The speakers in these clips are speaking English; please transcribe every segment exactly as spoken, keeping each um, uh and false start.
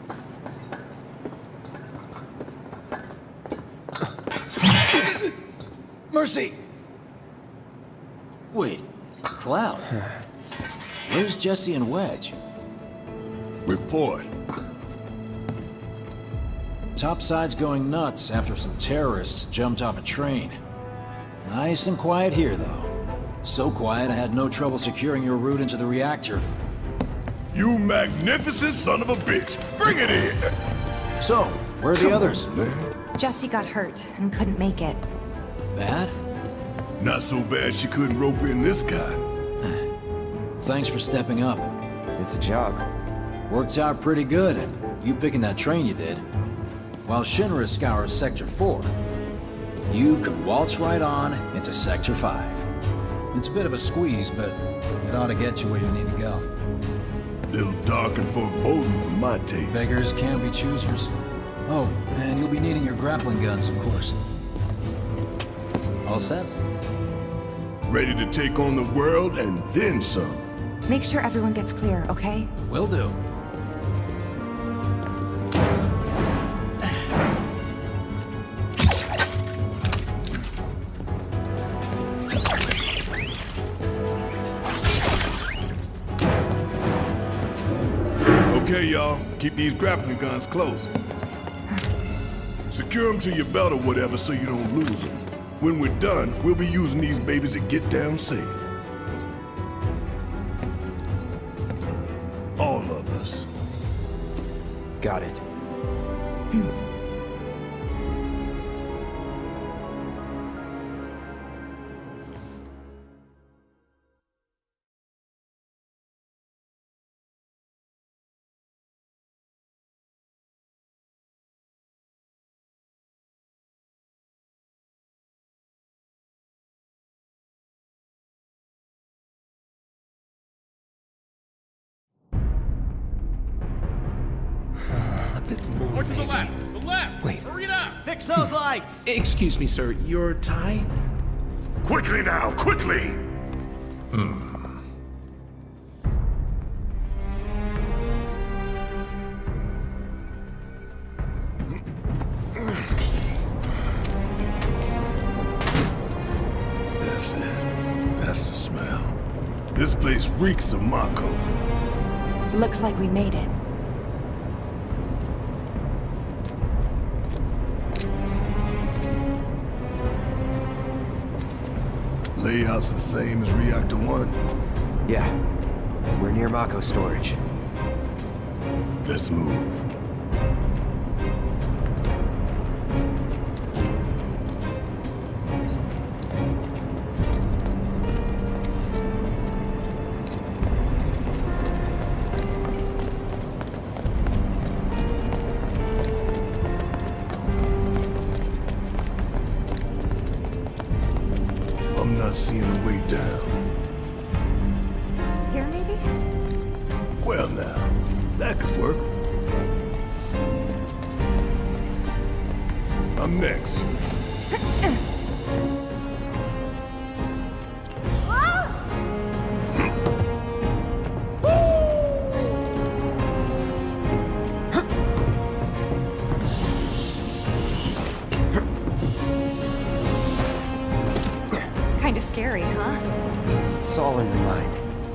Mercy! Wait, Cloud. Where's Jesse and Wedge? Report. Topside's going nuts after some terrorists jumped off a train. Nice and quiet here, though. So quiet I had no trouble securing your route into the reactor. You magnificent son of a bitch! Bring it in! So, where are the Come others? on, man. Jesse got hurt and couldn't make it. Bad? Not so bad she couldn't rope in this guy. Thanks for stepping up. It's a job. Worked out pretty good. You picking that train you did. While Shinra scours Sector four, you could waltz right on into Sector five. It's a bit of a squeeze, but it ought to get you where you need to go. Little dark and foreboding for my taste. Beggars can be choosers. Oh, and you'll be needing your grappling guns, of course. All set? Ready to take on the world and then some. Make sure everyone gets clear, okay? Will do. Okay, y'all. Keep these grappling guns close. Secure them to your belt or whatever so you don't lose them. When we're done, we'll be using these babies to get down safe. All of us. Got it. More to the left! The left! Wait. Hurry it up! Fix those lights! Excuse me, sir. Your tie? Quickly now, quickly! That's it. That's the smell. This place reeks of Mako. Looks like we made it. Layout's the same as Reactor one. Yeah. We're near Mako storage. Let's move. I'm not seeing a way down. Here, maybe? Well now, that could work. I'm next. Kinda scary, huh? It's all in your mind.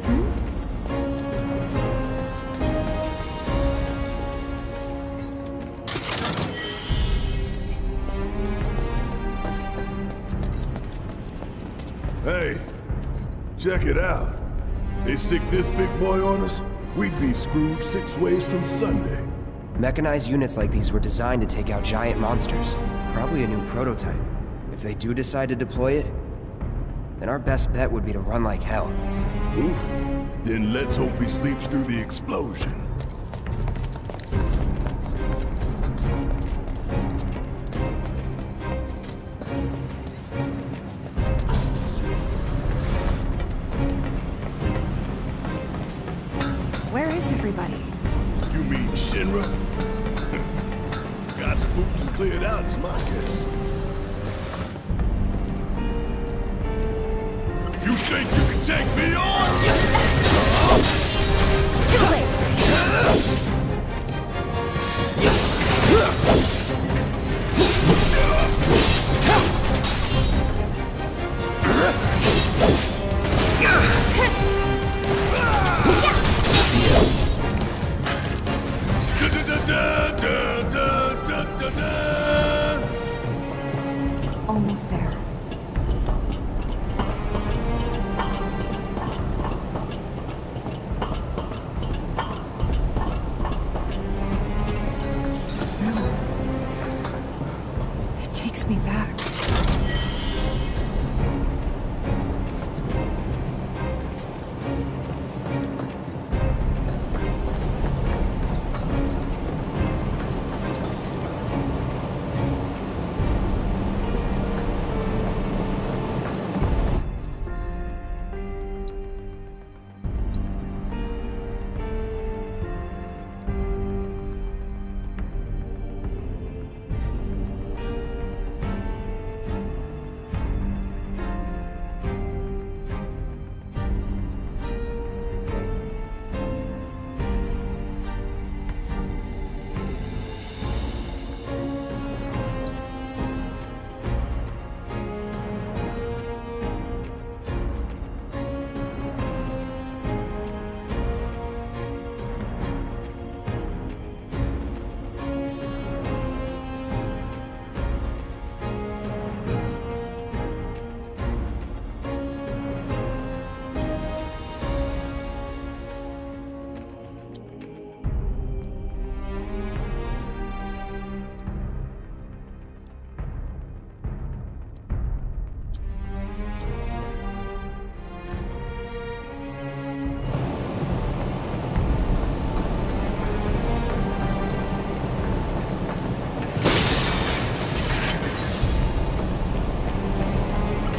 Hey, check it out. They stick this big boy on us, we'd be screwed six ways from Sunday. Mechanized units like these were designed to take out giant monsters. Probably a new prototype. If they do decide to deploy it, then our best bet would be to run like hell. Oof. Then let's hope he sleeps through the explosion. Where is everybody? You mean Shinra? Got spooked and cleared out is my guess. You think you can take me on? Too late!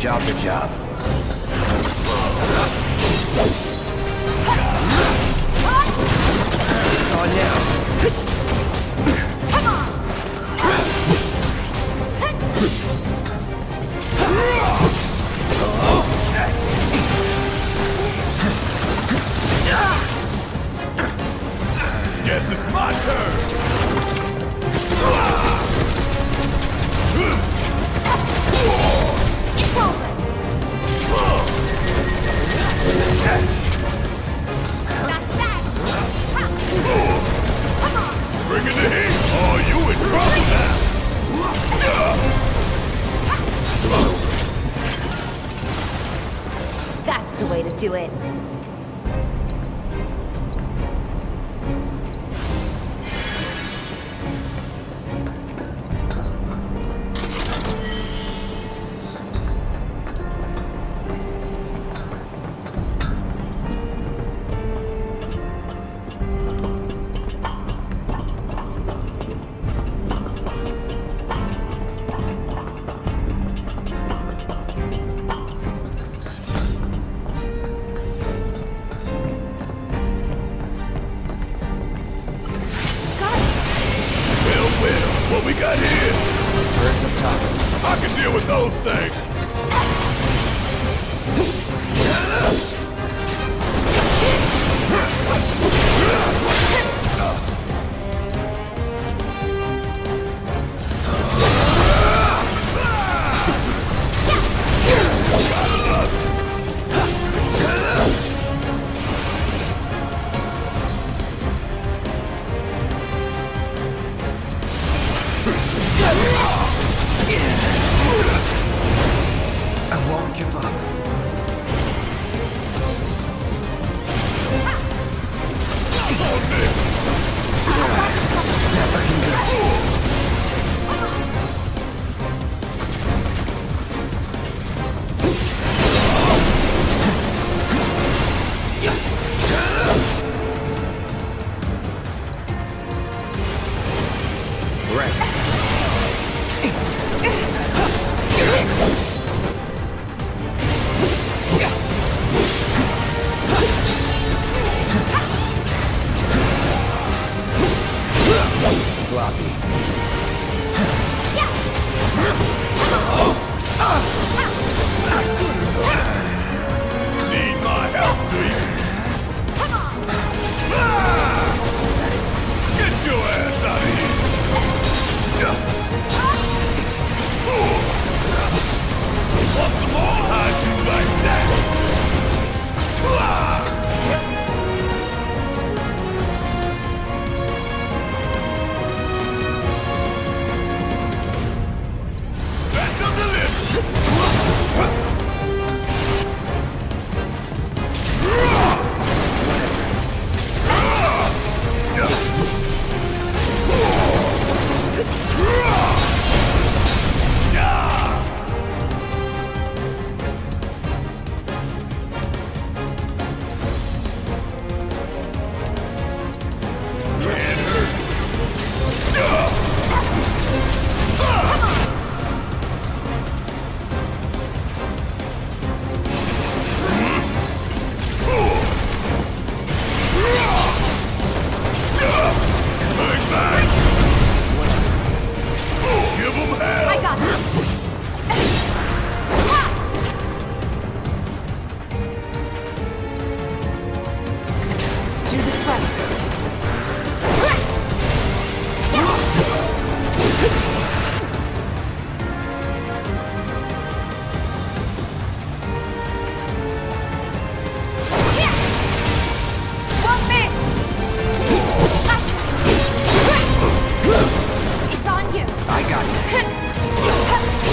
job's a job. It's on now. Come on! Guess it's my turn! It's over! That's that! Come on! Bring in the heat! Oh, you in trouble now! That's the way to do it. What we got here? Birds up top. I can deal with those things. I won't give up. Sloppy. Need my help, do you? Come on! Get your ass out of here! Want some more? How'd you like that? Back up the lift! I got this! Let's do this right. Won't miss! It's on you. I got this.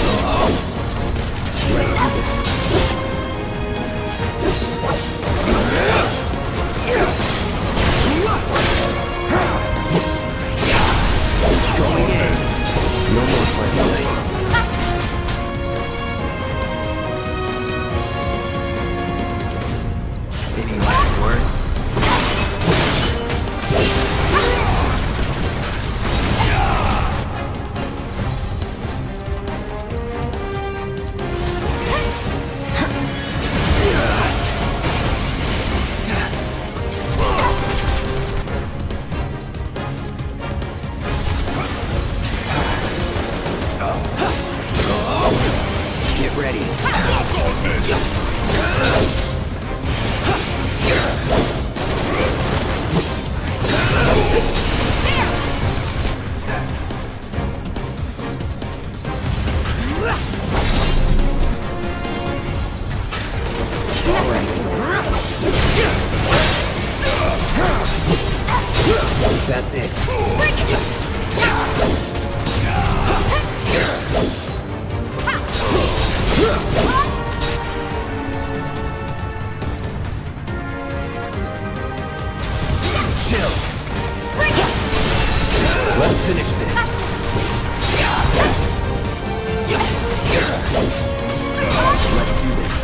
That's it. Chill. Let's finish this. Let's do this.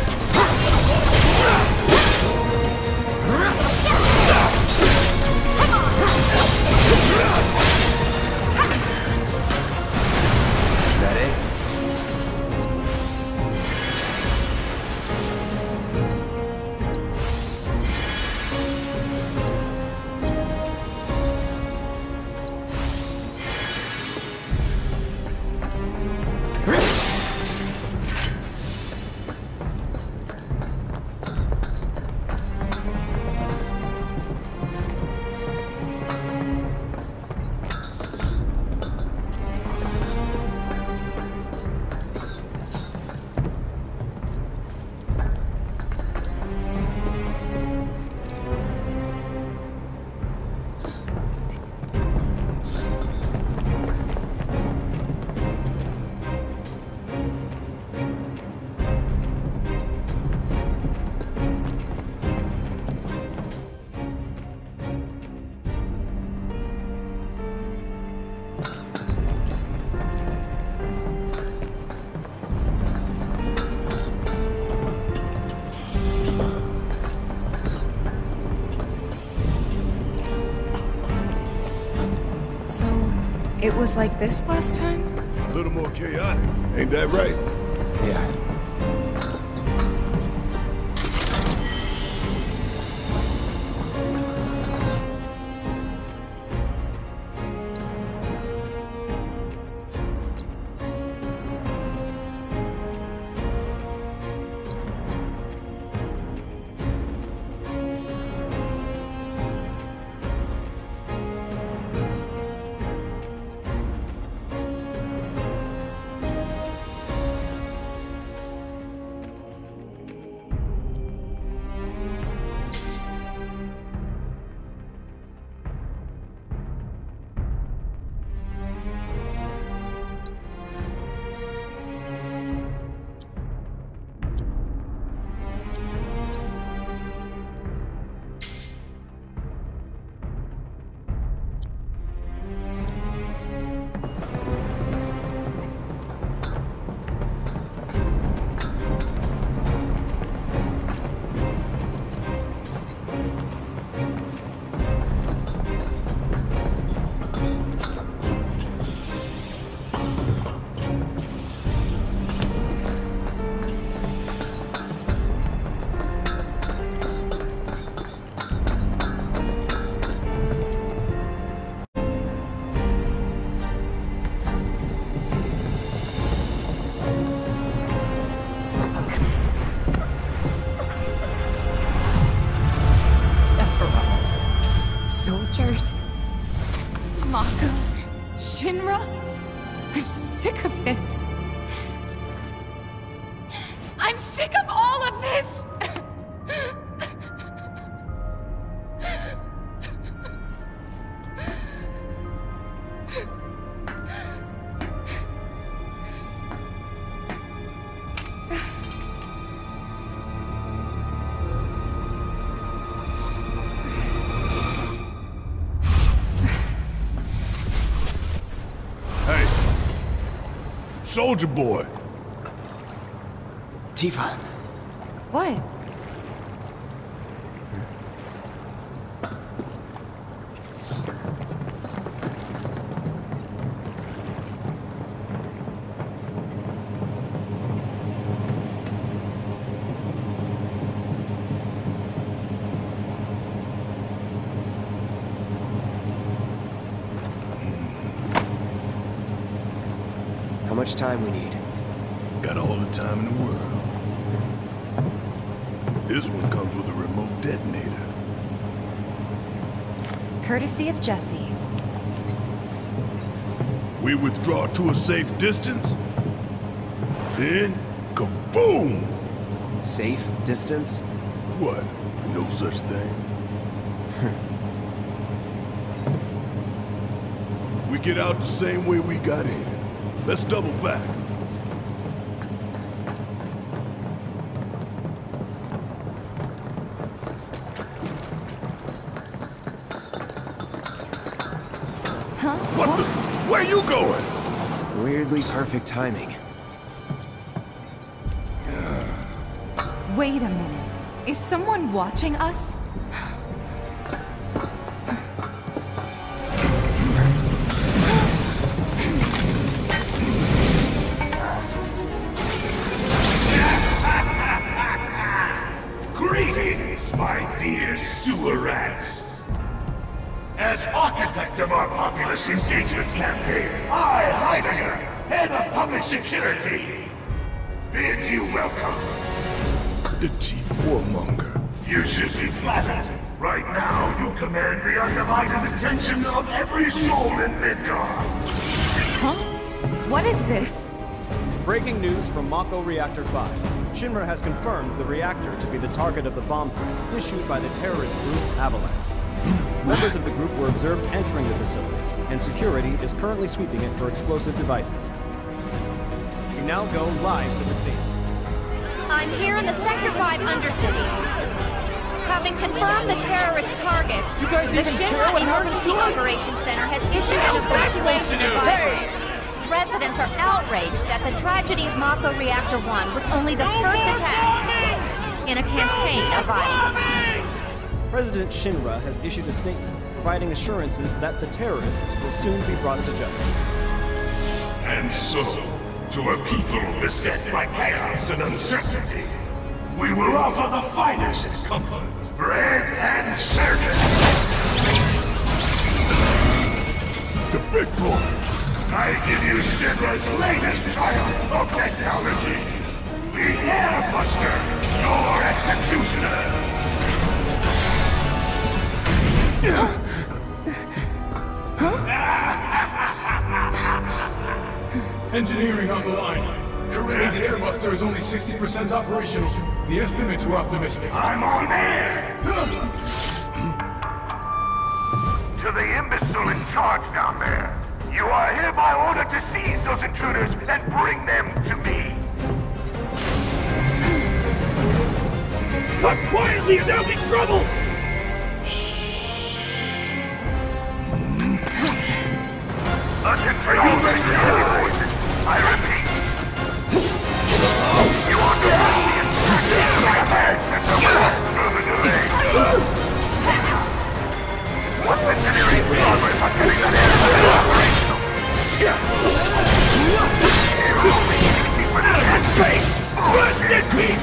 That it? It was like this last time? A little more chaotic, ain't that right? Yeah. Soldiers. Mako. Shinra. I'm sick of this. I'm sick of all of this! Soldier boy! Tifa. What? How much time we need? Got all the time in the world. This one comes with a remote detonator. Courtesy of Jesse. We withdraw to a safe distance. Then, kaboom! Safe distance? What? No such thing. We get out the same way we got in. Let's double back. Huh? What the? Where you going? Weirdly perfect timing. Wait a minute. Is someone watching us? Greetings, my dear sewer rats. As architect of our populace engagement campaign, I, Heidegger, head of public security, bid you welcome. The chief warmonger. You should be flattered. Right now, you command the undivided attention of every soul in Midgard. Huh? What is this? Breaking news from Mako Reactor five. Shinra has confirmed the reactor to be the target of the bomb threat issued by the terrorist group Avalanche. Members of the group were observed entering the facility, and security is currently sweeping it for explosive devices. We now go live to the scene. I'm here in the Sector five Undercity. Having confirmed the terrorist target, the Shinra Emergency Operations Center has issued an evacuation advisory. Residents are outraged that the tragedy of Mako Reactor one was only the first attack in a campaign of violence. President Shinra has issued a statement providing assurances that the terrorists will soon be brought to justice. And so, to a people beset by chaos and uncertainty, we will offer the finest comfort, bread and service. The big boy. I give you Shinra's latest triumph of technology. The Airbuster, your executioner. Engineering on the line. Currently, the Airbuster is only sixty percent operational. The estimates were optimistic. I'm on air! To the imbecile in charge down there, you are hereby ordered to seize those intruders and bring them to me. Talk quietly or there'll be trouble! Attention all security forces. I repeat. You are to proceed in practice like a man and the moving away. What's engineering progress on getting that aircraft operational? You're only sixty percent safe. Rest in peace.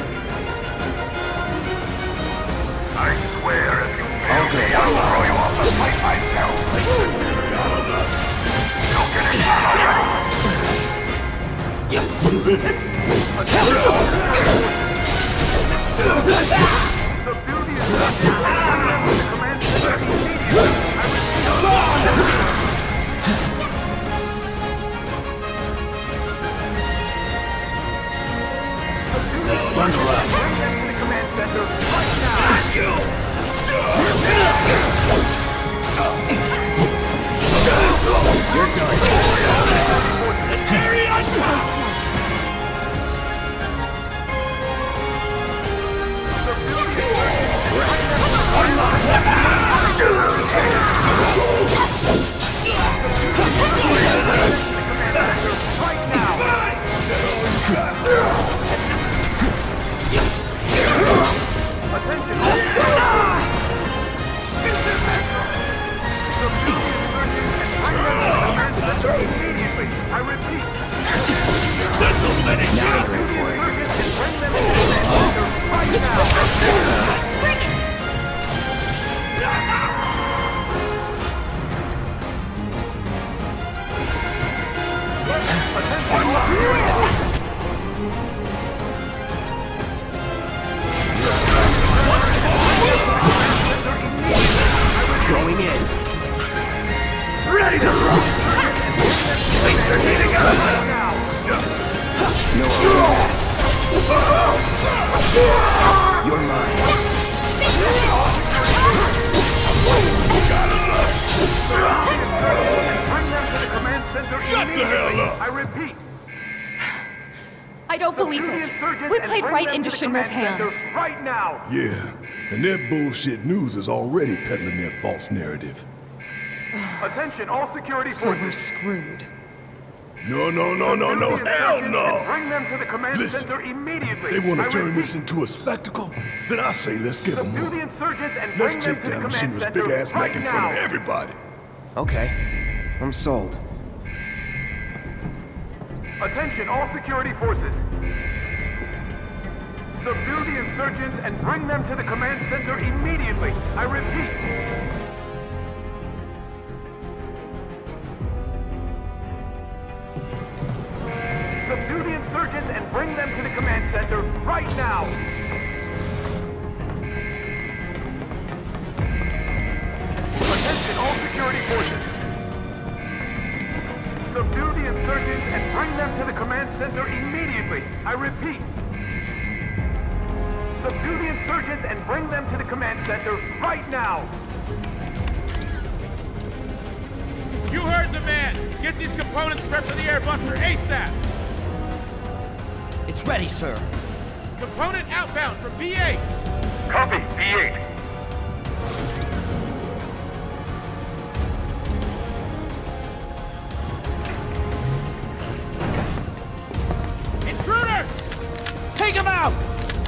I swear if you fail me, I'll throw you off the fight myself. Don't get it already. The beauty of this is command center immediately. Run around. The command center right now. You're done. Carry on! Right now! Immediately! I repeat! Now they're in for it. Right now! Bring it! Going in. Ready to rock! Things are heating up now! No. You're mine. Gotta look! Shut the hell up! I repeat. I don't believe it. We played right into Shinra's hands. Right now. Yeah, and their bullshit news is already peddling their false narrative. Attention, all security So we're forces. screwed. No, no, no, no, no, hell no! Bring them to the command Listen, center immediately. they want I to turn repeat, this into a spectacle? Then I say let's get them subdue the one. insurgents and Let's bring them take to the down command Shinra's center big ass right neck in now. front of everybody. Okay. I'm sold. Attention, all security forces. Subdue the insurgents and bring them to the command center immediately. I repeat. Subdue the insurgents and bring them to the command center right now. Attention, all security forces. Subdue the insurgents and bring them to the command center immediately. I repeat. Subdue the insurgents and bring them to the command center right now. You heard the man! Get these components prepped for the airbuster ASAP! It's ready, sir. Component outbound from B eight! Copy, B eight. Intruders! Take him out!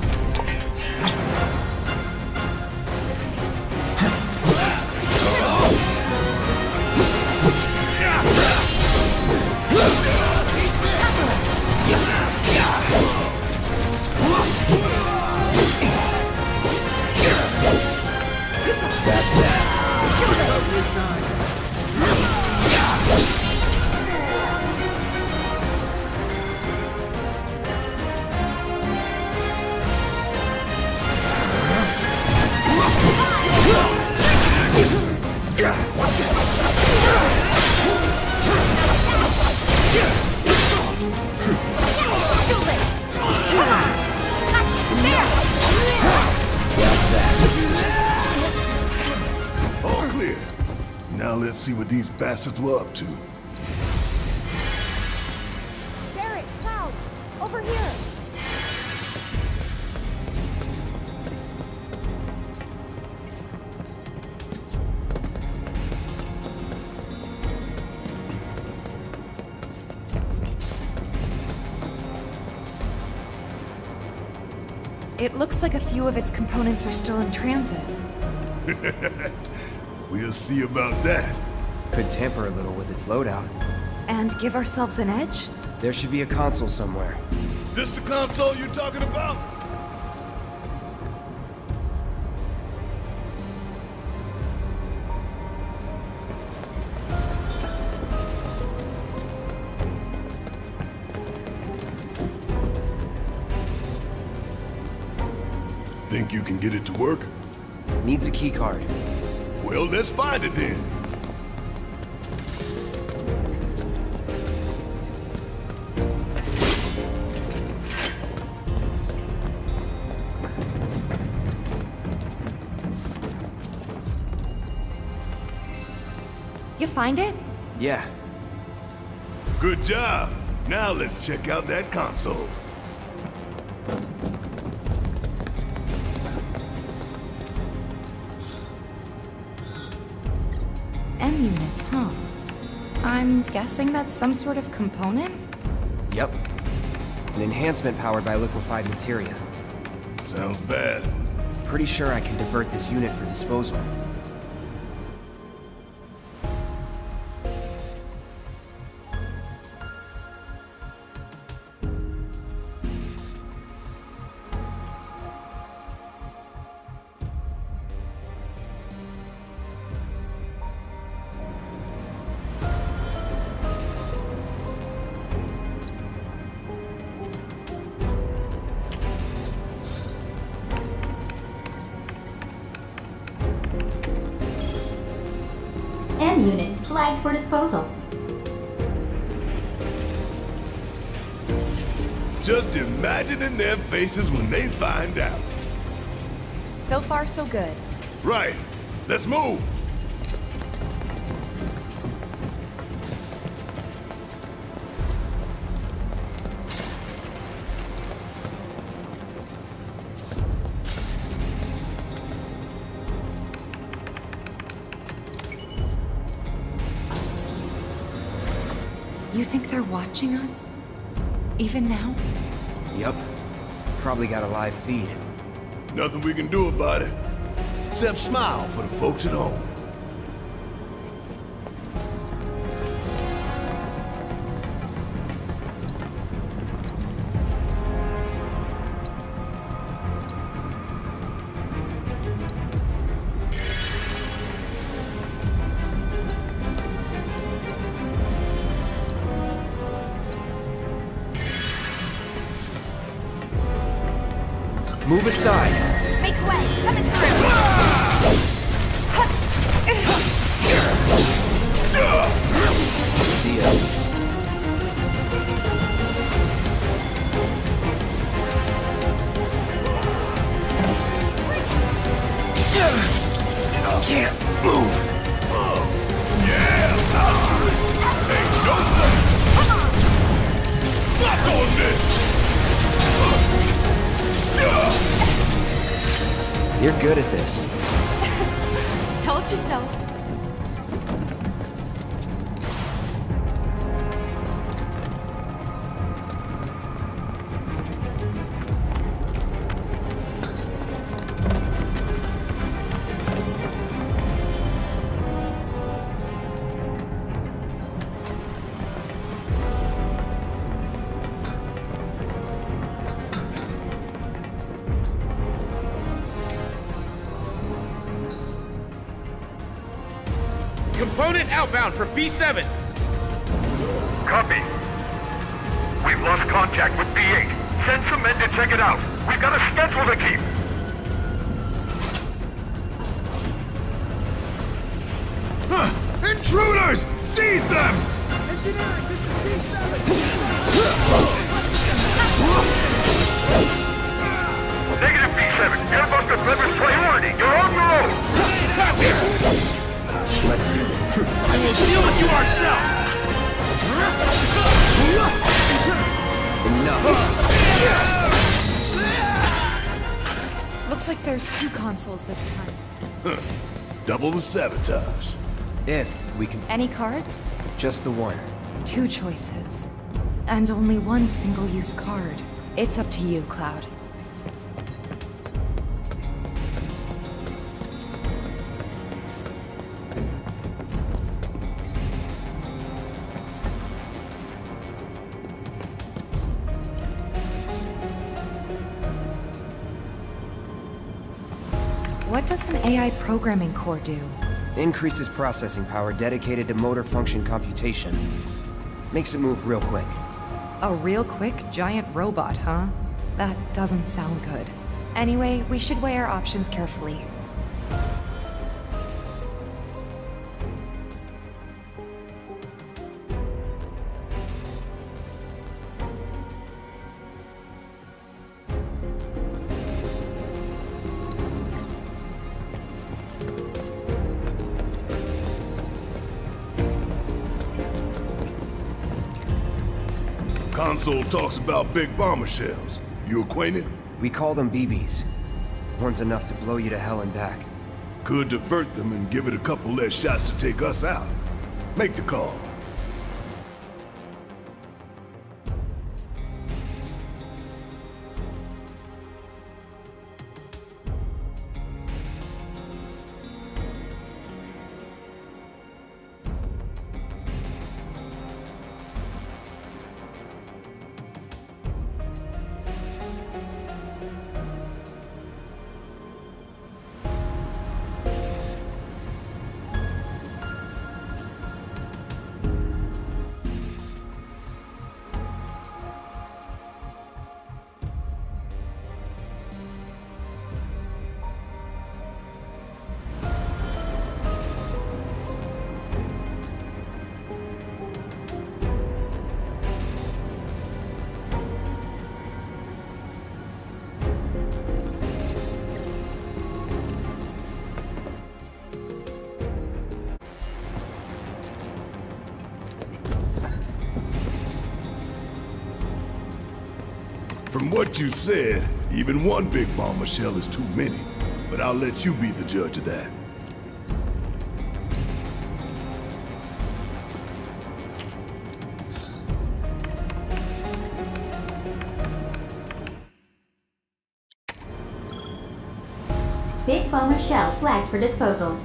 All clear. Now let's see what these bastards were up to. Barrett, Cloud, over here. It looks like a few of its components are still in transit. We'll see about that. Could tamper a little with its loadout. And give ourselves an edge? There should be a console somewhere. This the console you talking about? Think you can get it to work? Needs a key card. Well, let's find it then. You find it? Yeah. Good job. Now let's check out that console. M units, huh? I'm guessing that's some sort of component? Yep. An enhancement powered by liquefied materia. Sounds bad. Pretty sure I can divert this unit for disposal. M unit flagged for disposal. Just imagining their faces when they find out. So far, so good. Right. Let's move. You think they're watching us? Even now? Yup. Probably got a live feed. Nothing we can do about it. Except smile for the folks at home. Move aside. Make way! Coming through! See ya. Can't move. Yeah! Hey, Joseph! Suck on this! You're good at this. Told you so. Component outbound for B seven. Copy. We've lost contact with B eight. Send some men to check it out. We've got a schedule to keep. Huh! Intruders! Seize them! Negative B seven. Airbuster delivers priority. You're on your own. Let's do this. I will deal with you ourselves! Enough. Looks like there's two consoles this time. Huh. Double the sabotage. If we can... Any cards? Just the one. Two choices. And only one single-use card. It's up to you, Cloud. What does an A I programming core do? Increases processing power dedicated to motor function computation. Makes it move real quick. A real quick giant robot, huh? That doesn't sound good. Anyway, we should weigh our options carefully. Console talks about big bomber shells. You acquainted? We call them B Bs. One's enough to blow you to hell and back. Could divert them and give it a couple less shots to take us out. Make the call. From what you said, even one big bomber shell is too many. But I'll let you be the judge of that. Big bomber shell flagged for disposal.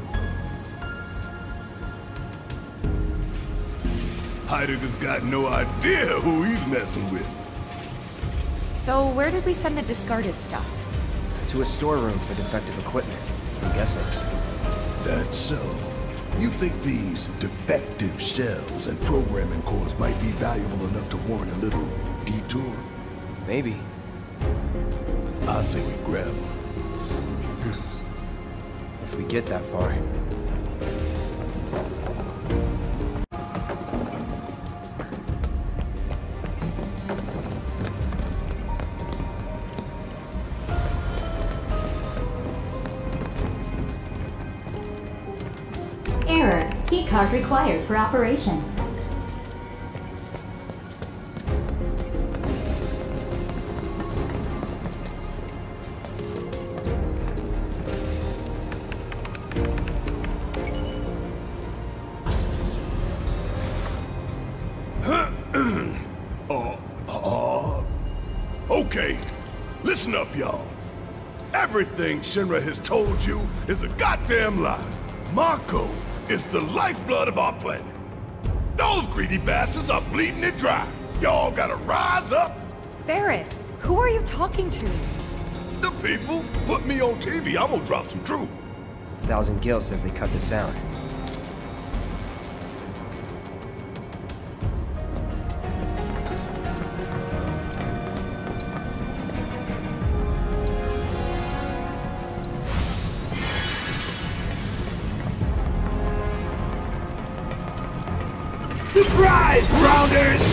Heidegger's got no idea who he's messing with. So where did we send the discarded stuff? To a storeroom for defective equipment, I'm guessing. That's so. You think these defective shells and programming cores might be valuable enough to warrant a little detour? Maybe. I say we grab them. If we get that far. Error. Keycard required for operation. uh, uh, okay. Listen up, y'all. Everything Shinra has told you is a goddamn lie. Mako is the lifeblood of our planet. Those greedy bastards are bleeding it dry. Y'all gotta rise up. Barret, who are you talking to? The people put me on T V. I'm gonna drop some truth. Thousand Gil says they cut the sound. Surprise, Grounders!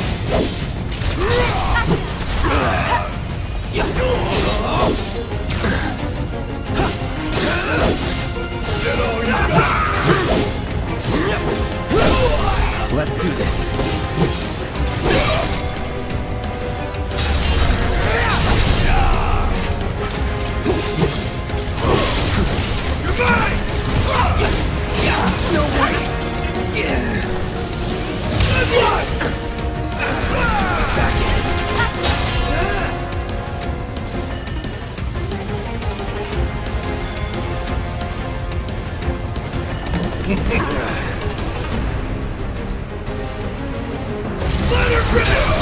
Let's do this. No way! Yeah. Let her rip!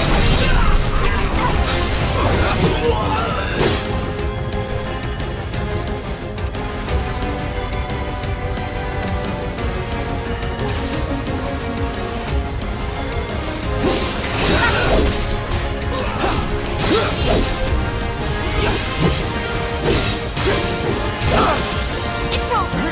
It's over!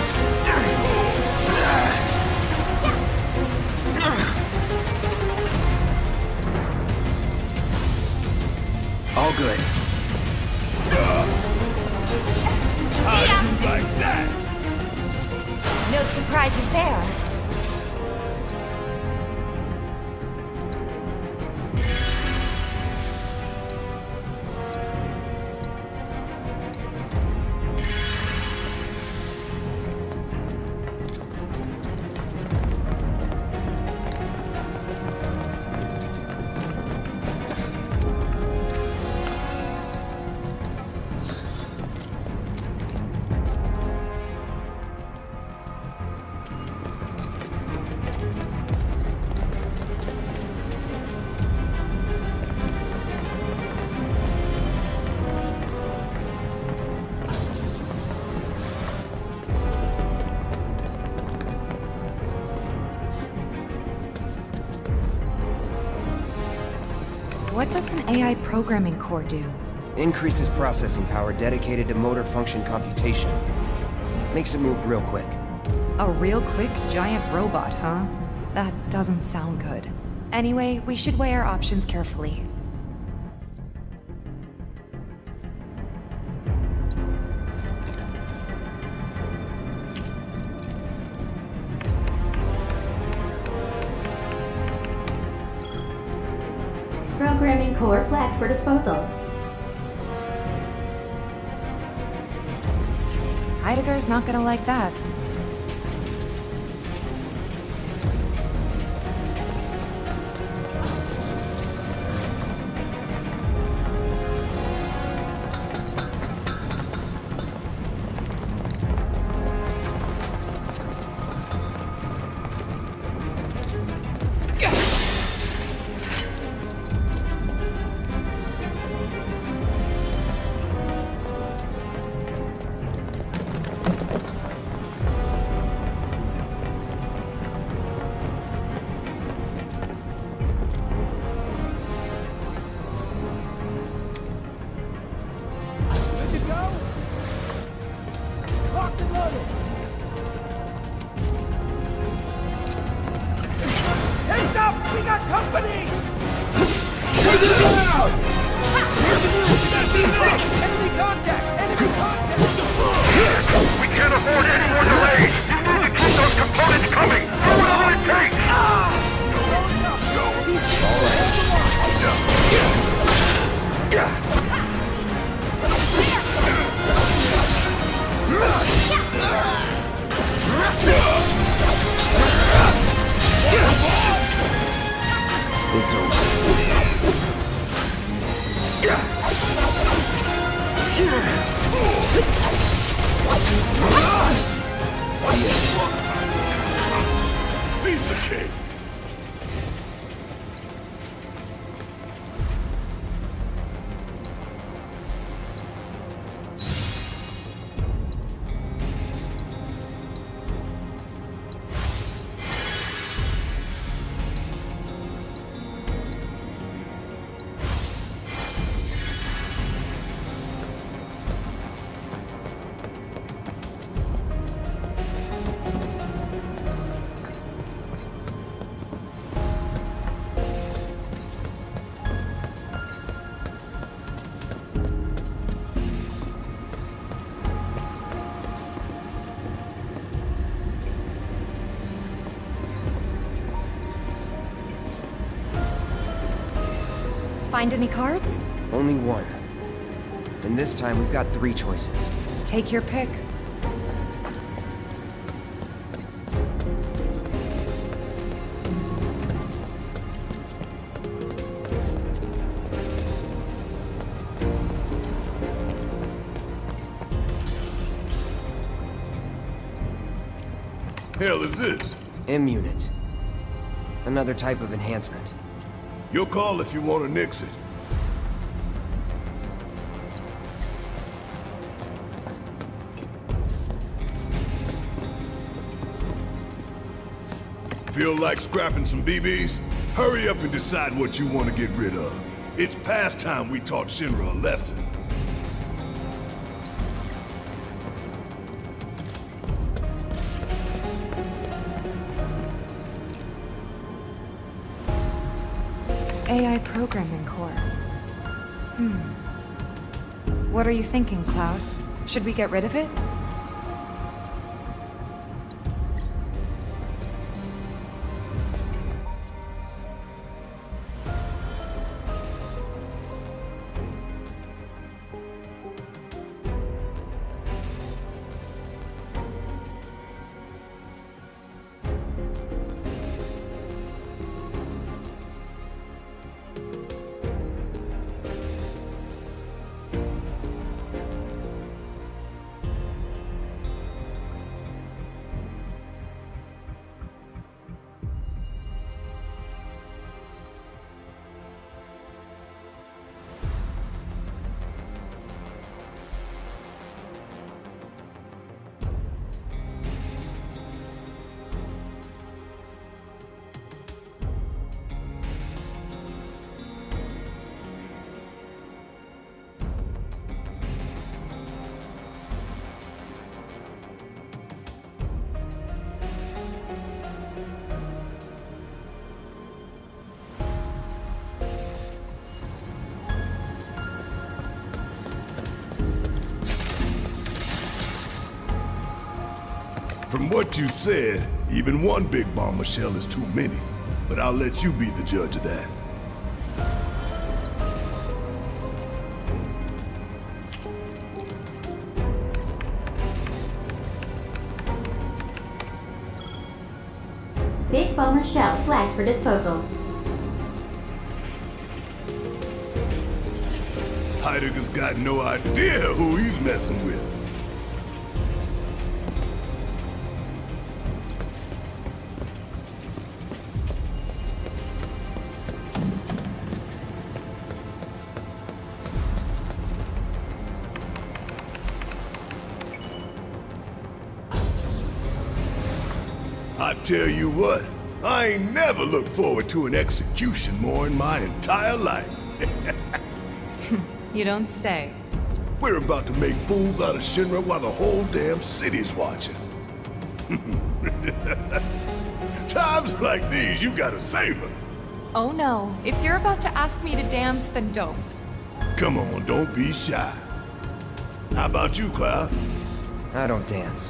All good. How'd you like that? No surprises there. What does an A I programming core do? Increases processing power dedicated to motor function computation. Makes it move real quick. A real quick giant robot, huh? That doesn't sound good. Anyway, we should weigh our options carefully. Programming core flagged for disposal. Heidegger's not gonna like that. happening? Enemy contact! Enemy contact! We can't afford any more delays! You need to keep those components coming! Do whatever it takes! It's over. See ya. Piece of cake. Find any cards? Only one. And this time we've got three choices. Take your pick. Hell is this? M-Unit. Another type of enhancement. Your call if you want to nix it. Feel like scrapping some B Bs? Hurry up and decide what you want to get rid of. It's past time we taught Shinra a lesson. A I programming core. Hmm. What are you thinking, Cloud? Should we get rid of it? From what you said, even one big bomber shell is too many. But I'll let you be the judge of that. Big bomber shell flagged for disposal. Heidegger's got no idea who he's messing with. I tell you what, I ain't never looked forward to an execution more in my entire life. You don't say. We're about to make fools out of Shinra while the whole damn city's watching. Times like these, you gotta savor. Oh no. If you're about to ask me to dance, then don't. Come on, don't be shy. How about you, Cloud? I don't dance.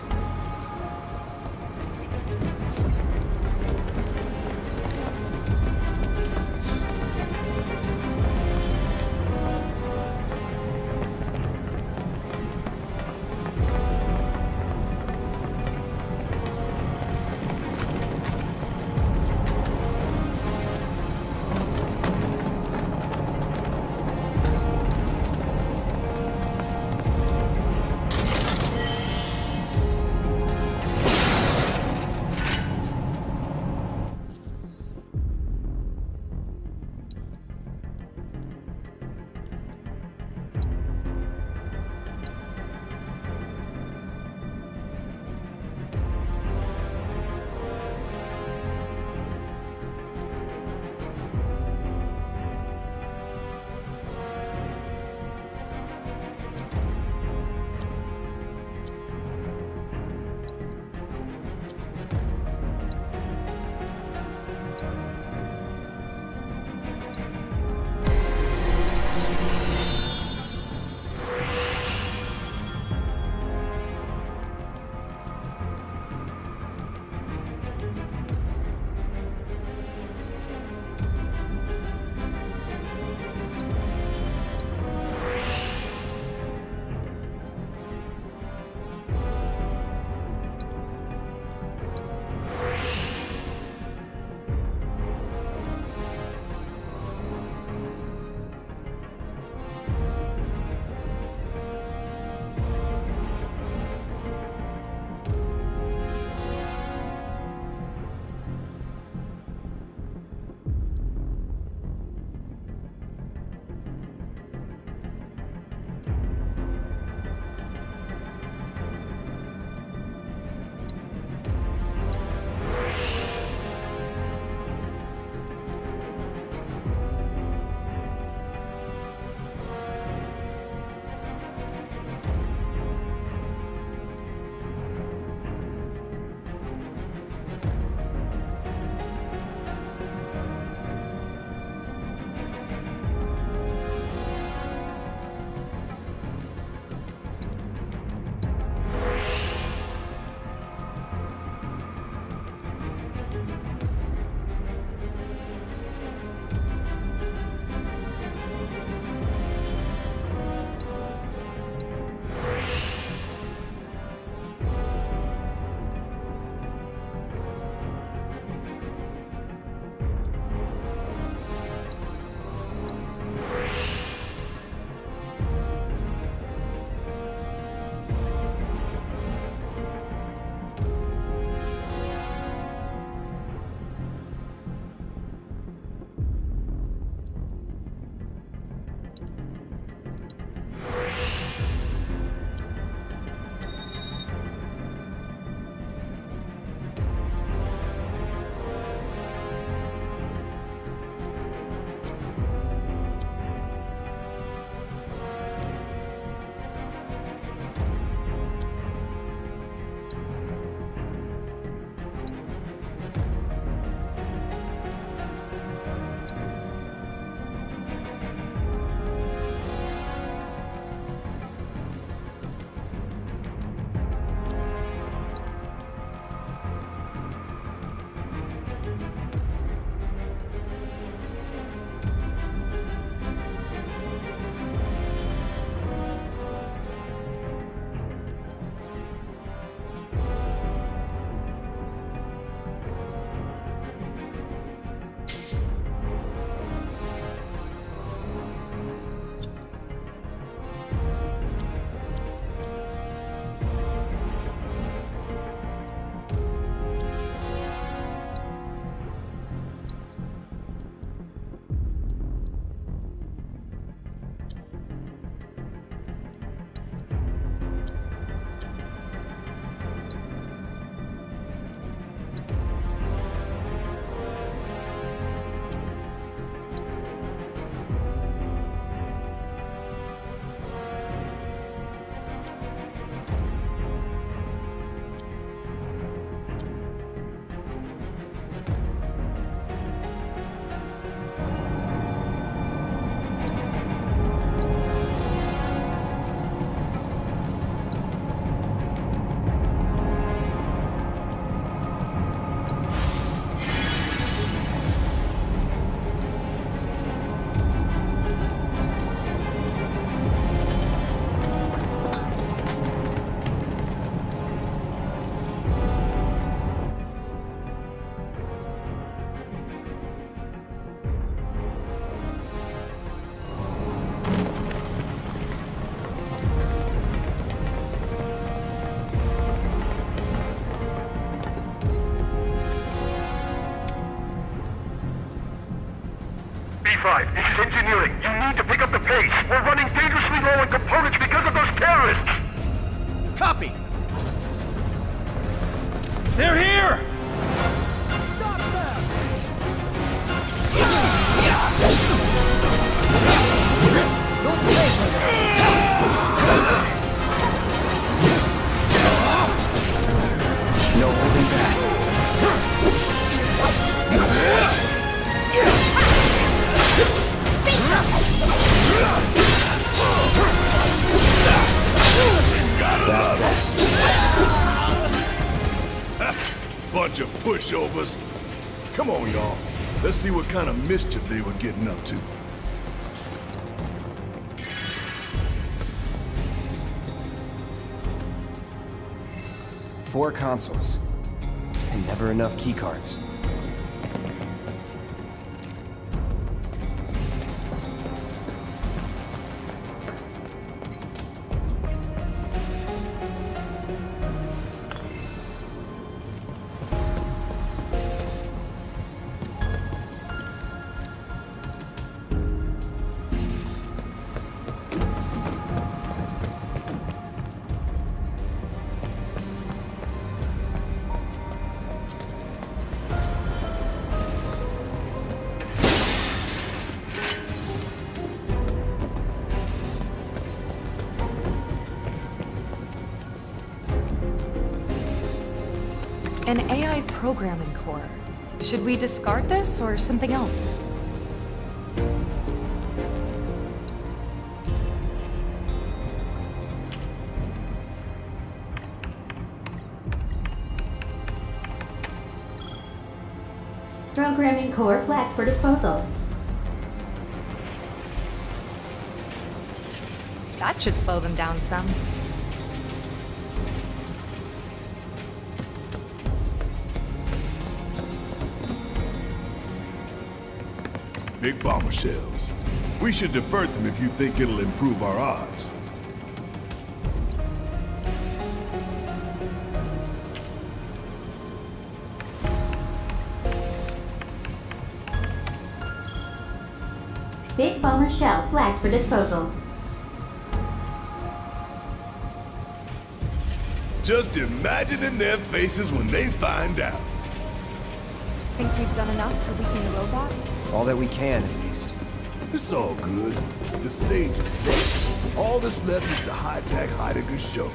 B five, this is engineering. You need to pick up the pace. We're running dangerously low on components because of those terrorists! Copy! They're here! Stop them! Don't play with it! No holding back. Bunch of pushovers. Come on, y'all. Let's see what kind of mischief they were getting up to. Four consoles. And never enough keycards. An A I programming core. Should we discard this or something else? Programming core flagged for disposal. That should slow them down some. Big bomber shells. We should divert them if you think it'll improve our odds. Big bomber shell flagged for disposal. Just imagining their faces when they find out. Think we've done enough to weaken the robot? All that we can, at least. It's all good. The stage is set. All that's left is to hijack Heidegger's show.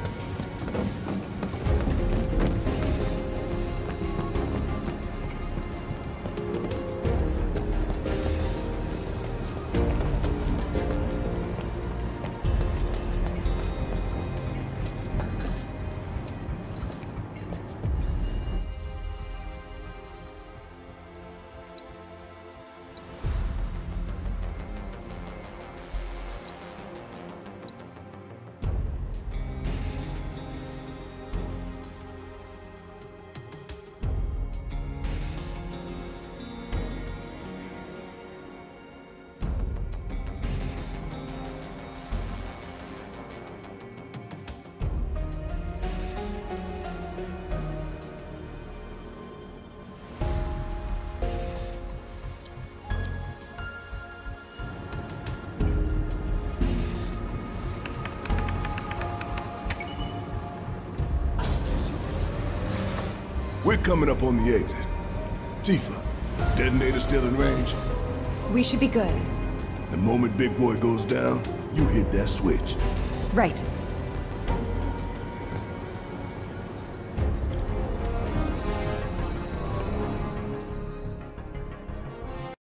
We're coming up on the exit. Tifa, detonator still in range? We should be good. The moment Big Boy goes down, you hit that switch. Right.